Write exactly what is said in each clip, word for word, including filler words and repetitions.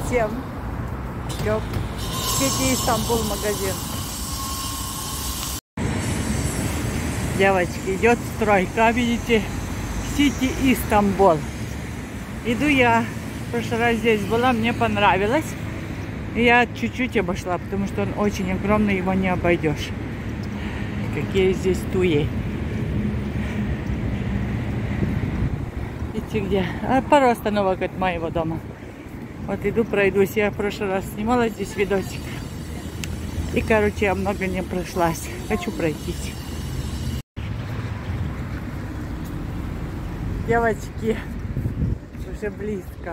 всем. Йоп. Сити Истанбул магазин. Девочки, идет стройка, видите? Сити Истанбул. Иду я. В прошлый раз здесь была, мне понравилось. И я чуть-чуть обошла, потому что он очень огромный, его не обойдешь. Какие здесь туи. Видите где? А пару остановок от моего дома. Вот иду, пройдусь. Я в прошлый раз снимала здесь видосик. И, короче, я много не прошлась. Хочу пройтись. Девочки, уже близко.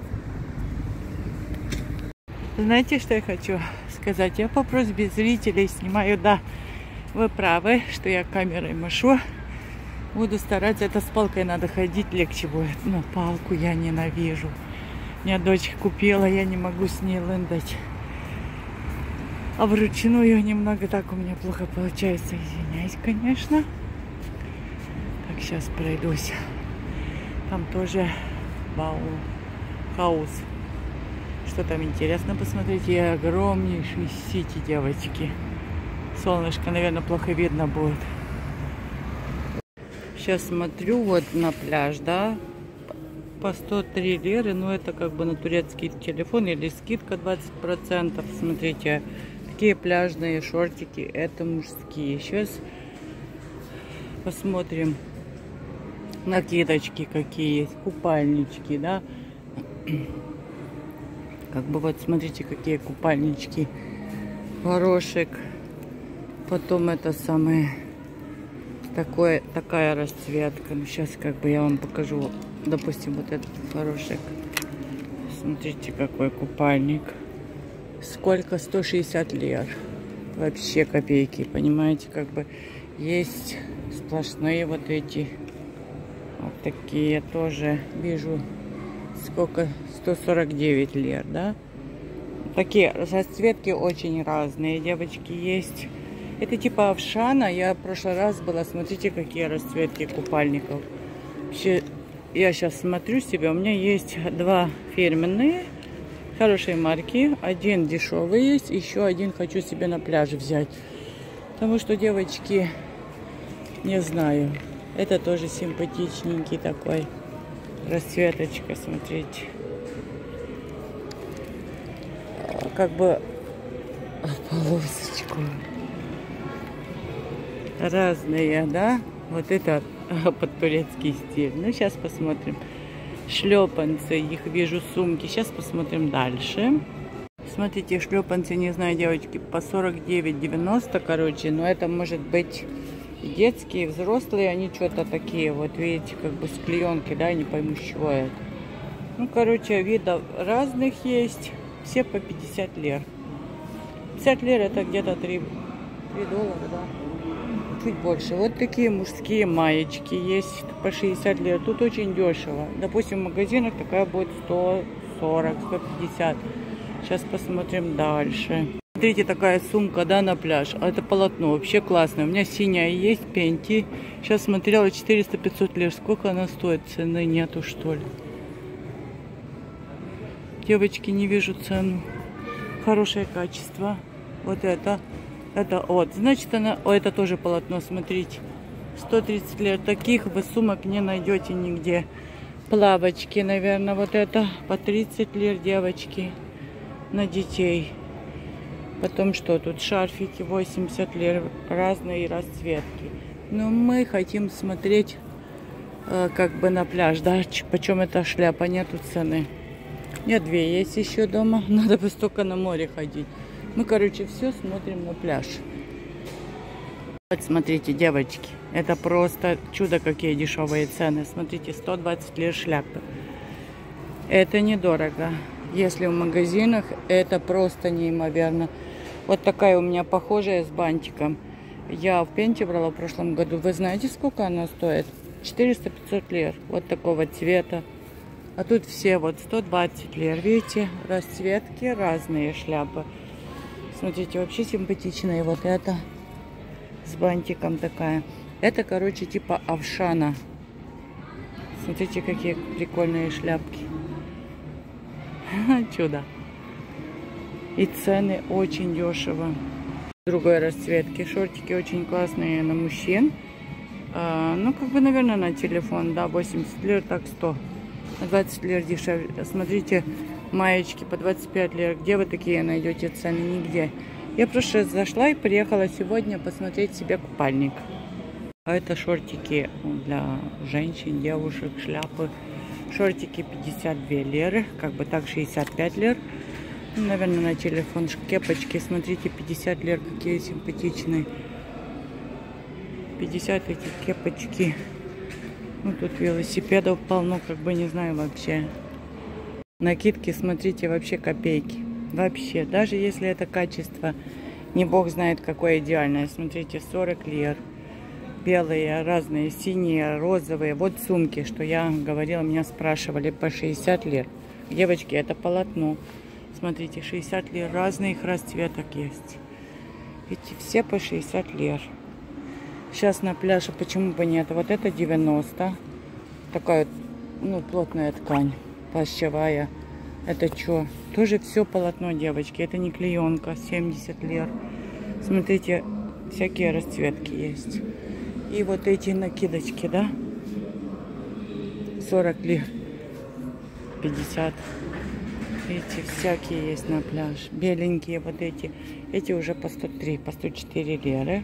Знаете, что я хочу сказать? Я по просьбе зрителей снимаю. Да, вы правы, что я камерой машу. Буду стараться. Это с палкой надо ходить, легче будет. Но палку я ненавижу. Меня дочь купила, я не могу с ней лендать. А вручную немного так у меня плохо получается. Извиняюсь, конечно. Так, сейчас пройдусь. Там тоже Баухаус. Что там интересно посмотреть? И огромнейший сити, девочки. Солнышко, наверное, плохо видно будет. Сейчас смотрю вот на пляж, да, по сто три лиры, но это как бы на турецкий телефон или скидка двадцать процентов. Смотрите, такие пляжные шортики, это мужские. Сейчас посмотрим накидочки какие есть, купальнички, да. Как бы вот смотрите, какие купальнички, горошек. Потом это самое, такое, такая расцветка. Ну, сейчас как бы я вам покажу, допустим, вот этот горошек. Смотрите, какой купальник. Сколько? сто шестьдесят лир. Вообще копейки, понимаете, как бы есть сплошные вот эти. Вот такие тоже вижу. Сколько? сто сорок девять лир, да? Такие расцветки очень разные, девочки, есть. Это типа Авшана. Я в прошлый раз была. Смотрите, какие расцветки купальников. Вообще, я сейчас смотрю себе. У меня есть два фирменные, хорошие марки. Один дешевый есть. Еще один хочу себе на пляже взять. Потому что, девочки, не знаю. Это тоже симпатичненький такой. Расцветочка, смотрите. Как бы полосочку. Разные, да? Вот это под турецкий стиль. Ну, сейчас посмотрим. Шлепанцы, их вижу, сумки. Сейчас посмотрим дальше. Смотрите, шлепанцы, не знаю, девочки, по сорок девять девяносто, короче. Но это может быть детские, взрослые. Они что-то такие, вот видите, как бы с клеенки, да, не пойму, с чего это. Ну, короче, видов разных есть. Все по пятьдесят лир. пятьдесят лир это где-то три доллара, да? Чуть больше. Вот такие мужские маечки есть по шестьдесят лир. Тут очень дешево. Допустим, в магазинах такая будет сто сорок, сто пятьдесят. Сейчас посмотрим дальше. Смотрите, такая сумка, да, на пляж. А это полотно вообще классное. У меня синяя есть, Пенти. Сейчас смотрела, четыреста пятьсот лир. Сколько она стоит? Цены нету, что ли? Девочки, не вижу цену. Хорошее качество. Вот это. Это вот. Значит, она... О, это тоже полотно, смотрите. сто тридцать лир. Таких вы сумок не найдете нигде. Плавочки, наверное, вот это. По тридцать лир, девочки. На детей. Потом что тут? Шарфики восемьдесят лир. Разные расцветки. Но мы хотим смотреть э, как бы на пляж. Да, почем эта шляпа? Нету цены. Нет, две есть еще дома. Надо бы столько на море ходить. Мы, короче, все смотрим на пляж. Вот смотрите, девочки. Это просто чудо, какие дешевые цены. Смотрите, сто двадцать лир шляпы. Это недорого. Если в магазинах, это просто неимоверно. Вот такая у меня похожая с бантиком. Я в Пенте брала в прошлом году. Вы знаете, сколько она стоит? четыреста пятьсот лир. Вот такого цвета. А тут все вот сто двадцать лир. Видите, расцветки разные шляпы. Смотрите, вообще симпатичная. Вот это с бантиком такая. Это, короче, типа Авшана. Смотрите, какие прикольные шляпки. Чудо. И цены очень дешево. Другой расцветки. Шортики очень классные на мужчин. А, ну, как бы, наверное, на телефон, да, восемьдесят лир, так сто. На двадцать лир дешевле. Смотрите, маечки по двадцать пять лир. Где вы такие найдете цены? Нигде. Я просто зашла и приехала сегодня посмотреть себе купальник. А это шортики для женщин, девушек, шляпы. Шортики пятьдесят две лиры, как бы так шестьдесят пять лир. Ну, наверное, на телефон. Кепочки, смотрите, пятьдесят лир, какие симпатичные. пятьдесят эти кепочки. Ну, тут велосипедов полно, как бы не знаю вообще. Накидки, смотрите, вообще копейки. Вообще, даже если это качество, не бог знает какое идеальное. Смотрите, сорок лир. Белые, разные, синие, розовые. Вот сумки, что я говорила, меня спрашивали, по шестьдесят лир. Девочки, это полотно. Смотрите, шестьдесят лир. Разных расцветок есть. Эти все по шестьдесят лир. Сейчас на пляже, почему бы нет? Вот это девяносто. Такая, ну, плотная ткань. Плащевая. Это что? Тоже все полотно, девочки. Это не клеенка. семьдесят лир. Смотрите, всякие расцветки есть. И вот эти накидочки, да? сорок лир. пятьдесят. Эти всякие есть на пляж. Беленькие вот эти. Эти уже по сто три, по сто четыре лиры.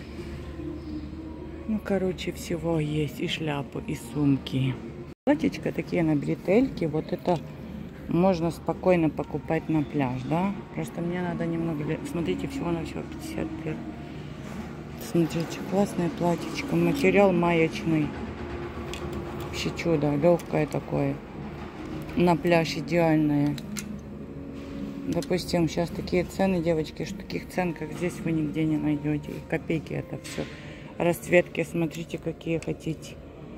Ну, короче, всего есть. И шляпы, и сумки. Платьечко такие на бретельке. Вот это можно спокойно покупать на пляж, да? Просто мне надо немного... Смотрите, всего на всего пятьдесят лир. Смотрите, классное платьечко. Материал маечный. Вообще чудо. Легкое такое. На пляж идеальное. Допустим, сейчас такие цены, девочки, что таких цен, как здесь, вы нигде не найдете. И копейки это все. Расцветки, смотрите, какие хотите.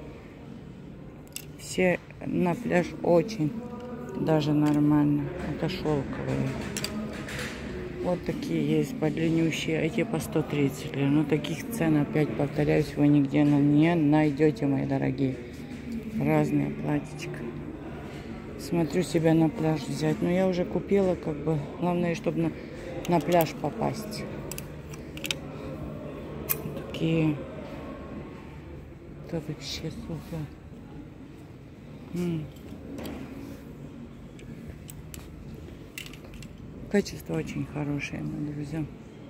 Все на пляж очень даже нормально. Это шелковые. Вот такие есть подлиннющие. Эти по сто тридцать лир. Но таких цен, опять повторяюсь, вы нигде не найдете, мои дорогие. Разные платьичка. Смотрю себя на пляж взять. Но я уже купила, как бы. Главное, чтобы на, на пляж попасть. Такие. Это вообще супер. М-м. Качество очень хорошее, мои друзья.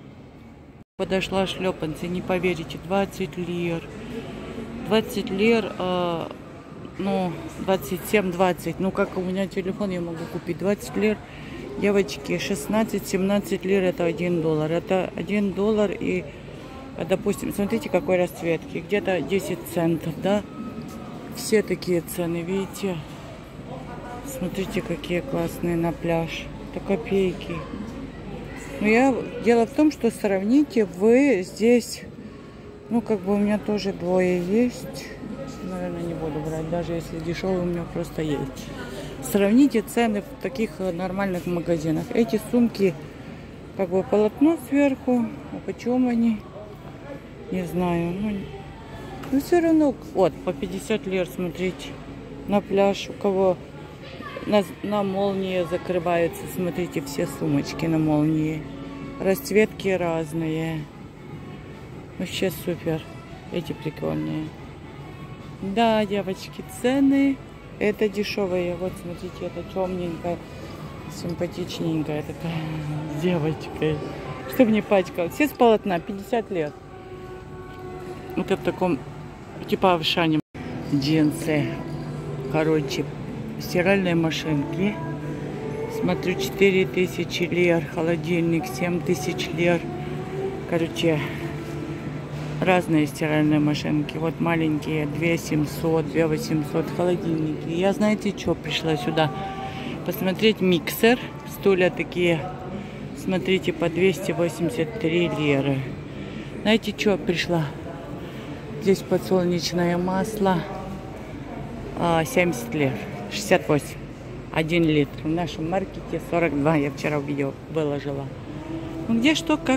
Подошла шлепанцы, не поверите, двадцать лир. двадцать лир, э, ну, двадцать семь двадцать. Ну, как у меня телефон, я могу купить двадцать лир. Девочки, шестнадцать-семнадцать лир, это один доллар. Это один доллар и, допустим, смотрите, какой расцветки. Где-то десять центов, да? Все такие цены, видите? Смотрите, какие классные на пляж. Это копейки. Но я... Дело в том, что сравните вы здесь... Ну, как бы у меня тоже двое есть. Наверное, не буду брать, даже если дешевый у меня просто есть. Сравните цены в таких нормальных магазинах. Эти сумки, как бы полотно сверху. А почем они? Не знаю. Ну, но все равно... Вот, по пятьдесят лир, смотрите. На пляж, у кого... На, на молнии закрываются, смотрите, все сумочки на молнии. Расцветки разные. Вообще супер. Эти прикольные. Да, девочки, цены. Это дешевые. Вот, смотрите, это темненькая, симпатичненькая такая девочка. Чтобы не пачкал. Все с полотна, пятьдесят лет. Это в таком, типа в шане. Джинсы. Короче, стиральные машинки. Смотрю, четыре тысячи лир. Холодильник семь тысяч лир. Короче, разные стиральные машинки. Вот маленькие две семьсот, две восемьсот. Холодильники. Я, знаете, что пришла сюда? Посмотреть миксер. Стулья такие. Смотрите, по двести восемьдесят три лиры. Знаете, что пришла? Здесь подсолнечное масло. семьдесят лир. шестьдесят восемь. один литр. В нашем маркете сорок два. Я вчера видео выложила. Ну, где что, как.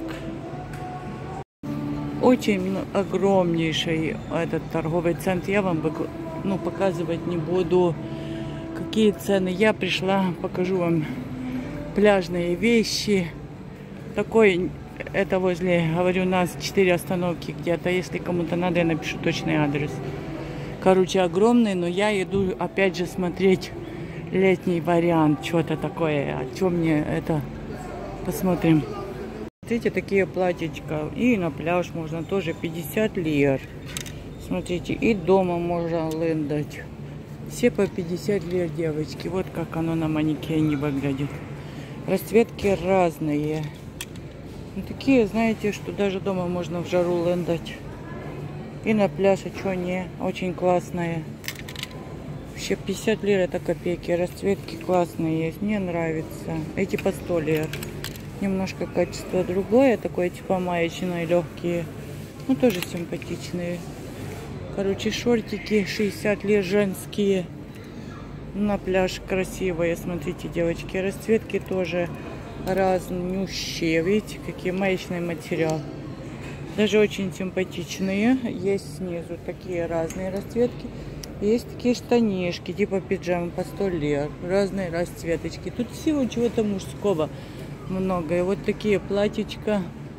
Очень огромнейший этот торговый центр. Я вам ну, показывать не буду, какие цены. Я пришла, покажу вам пляжные вещи. Такой, это возле, говорю, у нас четыре остановки где-то. Если кому-то надо, я напишу точный адрес. Короче, огромный, но я иду опять же смотреть летний вариант. Что-то такое. А что мне это? Посмотрим. Смотрите, такие платьечка. И на пляж можно тоже пятьдесят лир. Смотрите, и дома можно лендать. Все по пятьдесят лир, девочки. Вот как оно на манекене выглядит. Расцветки разные. Ну, такие, знаете, что даже дома можно в жару лендать. И на пляж, а что не. Очень классные. Вообще пятьдесят лир это копейки. Расцветки классные есть. Мне нравится. Эти по сто лир. Немножко качество другое. Такое типа маечные, легкие. Ну, тоже симпатичные. Короче, шортики шестьдесят лир женские. На пляж красивые. Смотрите, девочки. Расцветки тоже разнющие. Видите, какие маечный материал. Даже очень симпатичные. Есть снизу такие разные расцветки. Есть такие штанишки, типа пиджамы по сто лир. Разные расцветочки. Тут всего чего-то мужского много. И вот такие платьичка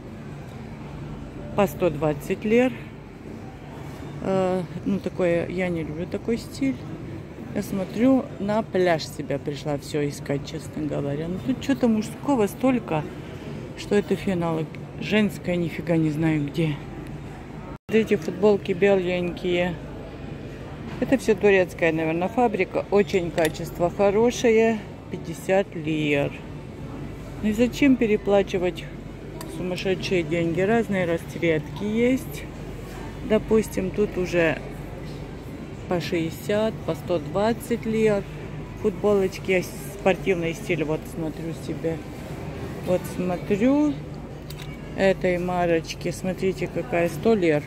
по сто двадцать лир. Э, ну, такое, я не люблю такой стиль. Я смотрю, на пляж себя пришла все искать, честно говоря. Но тут что-то мужского столько, что это финал. Женское нифига не знаю где. Эти футболки беленькие. Это все турецкая, наверное, фабрика. Очень качество хорошее. пятьдесят лир. Ну и зачем переплачивать сумасшедшие деньги? Разные расцветки есть. Допустим, тут уже по шестьдесят, по сто двадцать лир. Футболочки спортивный стиль. Вот смотрю себе. Вот смотрю. Этой марочки. Смотрите, какая сто лир.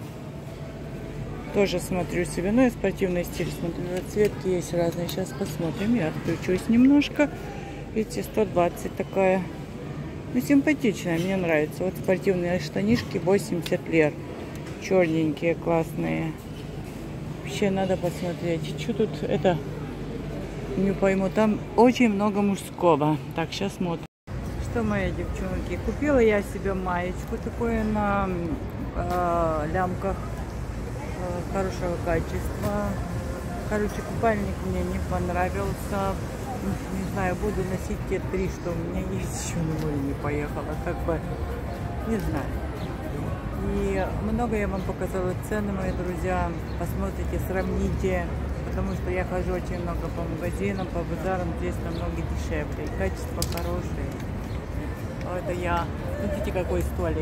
Тоже смотрю себе. Ну, я спортивный стиль смотрю. Расцветки есть разные. Сейчас посмотрим. Я отключусь немножко. Видите, сто двадцать такая. Ну, симпатичная. Мне нравится. Вот спортивные штанишки восемьдесят лир. Черненькие, классные. Вообще надо посмотреть. Что тут это? Не пойму. Там очень много мужского. Так, сейчас смотрим. Что, мои девчонки, купила я себе маечку такую на э, лямках э, хорошего качества. Короче, купальник мне не понравился. Не знаю, буду носить те три, что у меня есть. Еще на море не поехала. Как бы, не знаю. И много я вам показала цены, мои друзья. Посмотрите, сравните. Потому что я хожу очень много по магазинам, по базарам. Здесь намного дешевле. И качество хорошее. Это я. Смотрите, какой столик.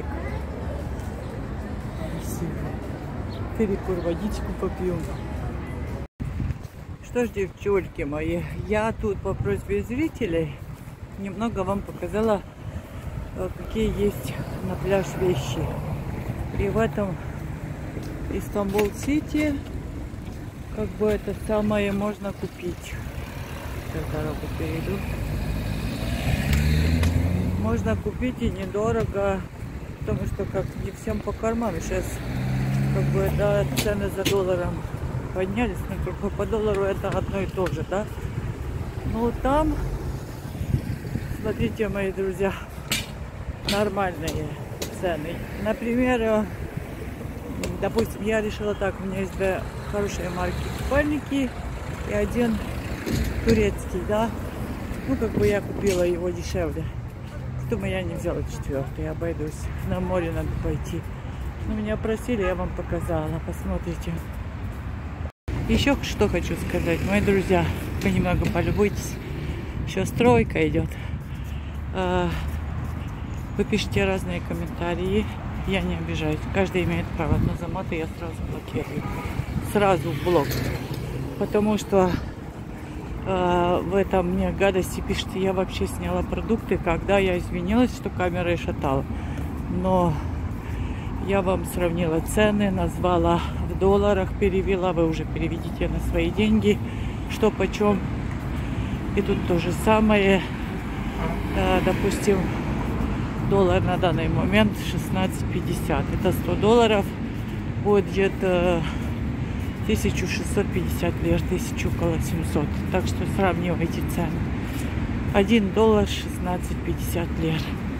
Красиво. Перекур, водичку попью. Что ж, девчонки мои, я тут по просьбе зрителей немного вам показала, какие есть на пляж вещи. И в этом Истамбул-Сити, как бы это самое можно купить. Сейчас дорогу перейду. Можно купить и недорого, потому что как не всем по карману. Сейчас как бы, да, цены за долларом поднялись, но как бы по доллару это одно и то же, да. Ну там, смотрите, мои друзья, нормальные цены. Например, допустим, я решила так, у меня есть две хорошие марки купальники и один турецкий, да. Ну как бы я купила его дешевле. Думаю, я не взяла четвертый, я обойдусь. На море надо пойти. Но меня просили, я вам показала. Посмотрите. Еще что хочу сказать, мои друзья. Вы немного полюбуйтесь. Еще стройка идет. Вы пишите разные комментарии. Я не обижаюсь. Каждый имеет право на заматы. Я сразу блокирую. Сразу в блок. Потому что в этом мне гадости пишите. Я вообще сняла продукты, когда я извинилась, что камера и шатала. Но я вам сравнила цены, назвала в долларах, перевела. Вы уже переведите на свои деньги, что почем. И тут то же самое. Допустим, доллар на данный момент шестнадцать пятьдесят. Это сто долларов. Будет где-то тысяча шестьсот пятьдесят лир, тысяча около семьсот. Так что сравнивайте цены. один доллар шестнадцать пятьдесят лир.